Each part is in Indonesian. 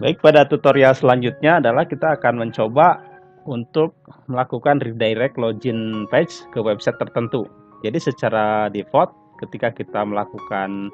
Baik, pada tutorial selanjutnya adalah kita akan mencoba untuk melakukan redirect login page ke website tertentu. Jadi secara default ketika kita melakukan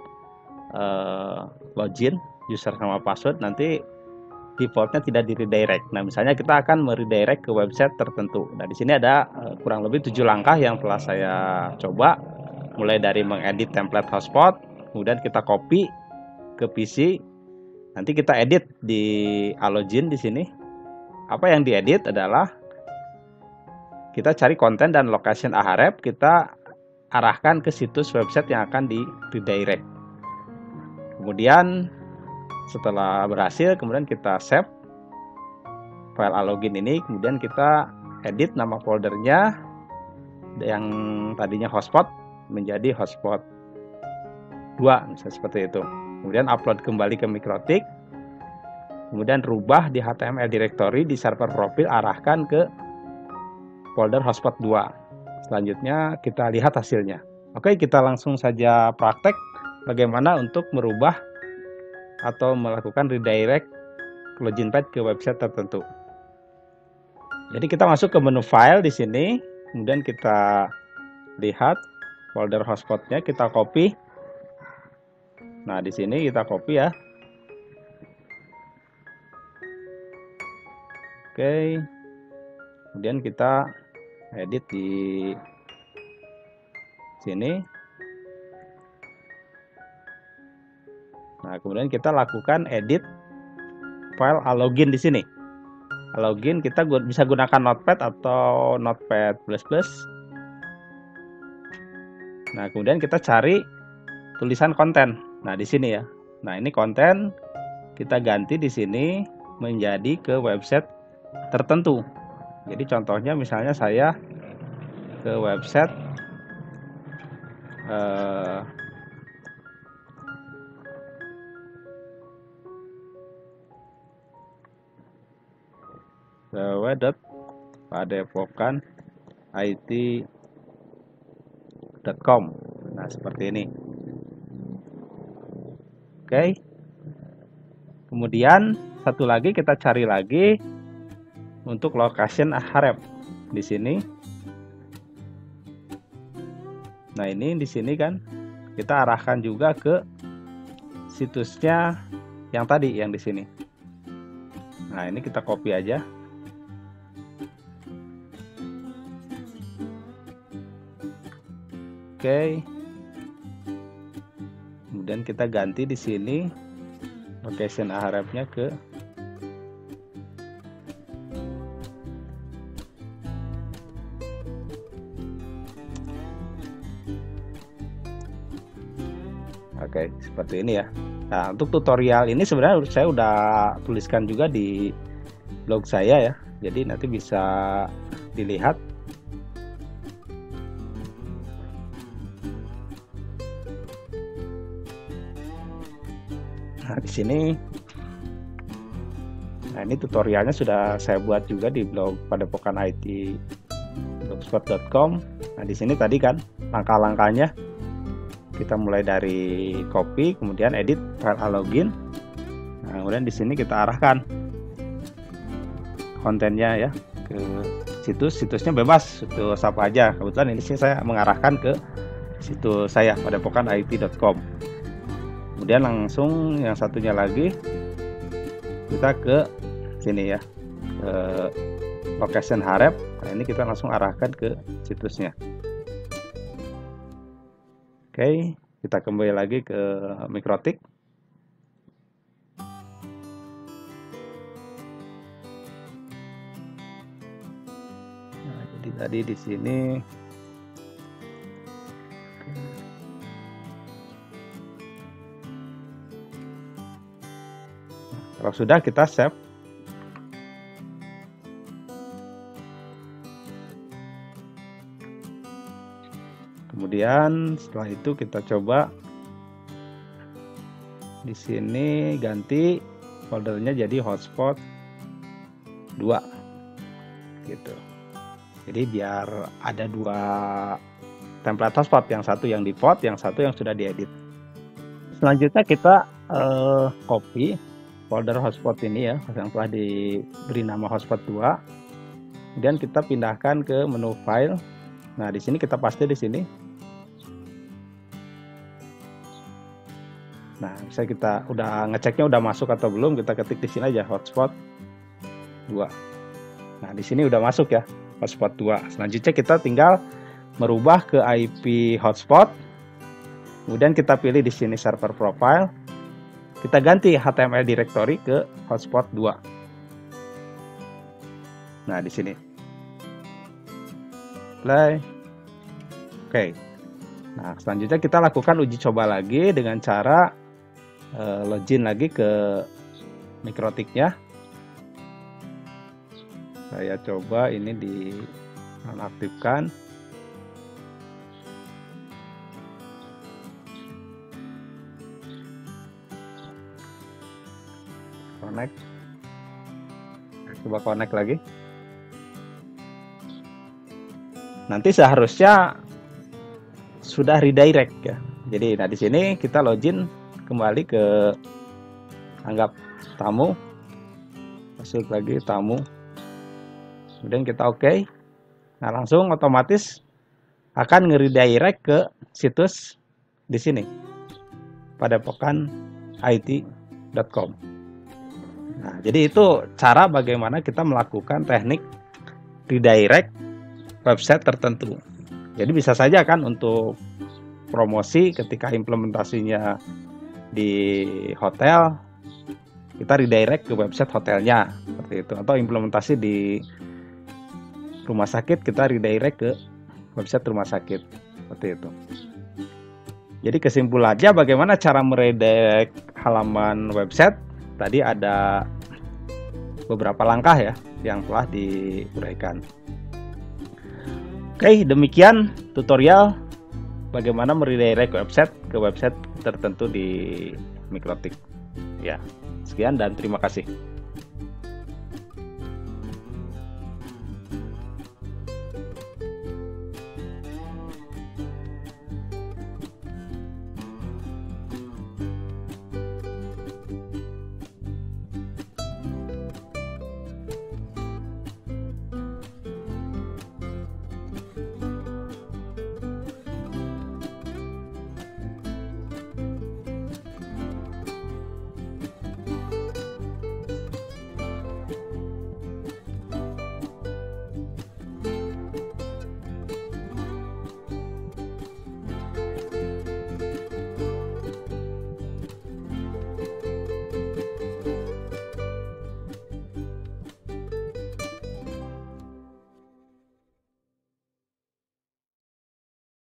login user sama password, nanti defaultnya tidak di redirect. Nah, misalnya kita akan meredirect ke website tertentu. Nah, di sini ada kurang lebih 7 langkah yang telah saya coba, mulai dari mengedit template hotspot, kemudian kita copy ke PC. Nanti kita edit di Alogin di sini. Apa yang diedit adalah kita cari konten dan location Ahref, kita arahkan ke situs website yang akan di redirect. Kemudian setelah berhasil, kemudian kita save file Alogin ini, kemudian kita edit nama foldernya yang tadinya hotspot menjadi hotspot 2, misalnya seperti itu. Kemudian upload kembali ke Mikrotik, kemudian rubah di HTML directory di server profil, arahkan ke folder hotspot 2. Selanjutnya kita lihat hasilnya. Oke, kita langsung saja praktek bagaimana untuk merubah atau melakukan redirect login page ke website tertentu. Jadi kita masuk ke menu file di sini, kemudian kita lihat folder hotspotnya, kita copy. Nah, di sini kita copy ya. Oke. Kemudian kita edit di sini. Nah, kemudian kita lakukan edit file Alogin di sini. Alogin kita bisa gunakan Notepad atau Notepad++. Nah, kemudian kita cari tulisan konten. Nah, di sini ya. Nah, ini konten kita ganti di sini menjadi ke website tertentu. Jadi contohnya misalnya saya ke website www.padepokanit.com. Nah, seperti ini. Oke. Kemudian satu lagi kita cari lagi untuk location Ahref di sini. Nah, ini di sini kan kita arahkan juga ke situsnya yang tadi, yang di sini. Nah, ini kita copy aja. Oke. Kemudian kita ganti di sini location Ahrefnya ke Oke, seperti ini ya. Nah, untuk tutorial ini sebenarnya saya udah tuliskan juga di blog saya ya. Jadi nanti bisa dilihat. Nah, di sini. Nah, ini tutorialnya sudah saya buat juga di blog padepokanit.blogspot.com. Nah, di sini tadi kan langkah-langkahnya. Kita mulai dari copy, kemudian edit file Alogin. Nah, kemudian di sini kita arahkan kontennya ya ke situsnya bebas, situs apa aja. Kebetulan ini sih saya mengarahkan ke situs saya padepokanit.com. Kemudian langsung yang satunya lagi kita ke sini ya, ke location Ahref. Nah, ini kita langsung arahkan ke situsnya. Oke, kita kembali lagi ke Mikrotik. Nah, jadi tadi di sini kalau sudah kita save. Kemudian setelah itu kita coba di sini ganti foldernya jadi hotspot 2 gitu. Jadi biar ada 2 template hotspot, yang satu yang default, yang satu yang sudah diedit. Selanjutnya kita copy folder hotspot ini ya, yang telah diberi nama hotspot 2. Kemudian kita pindahkan ke menu file. Nah, di sini kita paste di sini. Nah, bisa kita udah ngeceknya udah masuk atau belum, kita ketik di sini aja hotspot 2. Nah, di sini udah masuk ya, hotspot 2. Selanjutnya kita tinggal merubah ke IP hotspot. Kemudian kita pilih di sini server profile. Kita ganti HTML directory ke hotspot 2. Nah, di sini. Play. Oke. Nah, selanjutnya kita lakukan uji coba lagi dengan cara login lagi ke Mikrotik-nya. Saya coba ini di nonaktifkan. Connect. Coba connect lagi. Nanti seharusnya sudah redirect ya. Jadi nah di sini kita login kembali ke anggap tamu. Masuk lagi tamu. Kemudian kita oke. Nah, langsung otomatis akan nge-redirect ke situs di sini. padepokanit.com. Nah, jadi itu cara bagaimana kita melakukan teknik redirect website tertentu. Jadi bisa saja kan untuk promosi ketika implementasinya di hotel, kita redirect ke website hotelnya seperti itu, atau implementasi di rumah sakit kita redirect ke website rumah sakit seperti itu. Jadi kesimpulannya bagaimana cara meredirect halaman website, tadi ada beberapa langkah ya yang telah diuraikan. Oke, demikian tutorial bagaimana meredirect website ke website tertentu di Mikrotik. Ya, sekian dan terima kasih.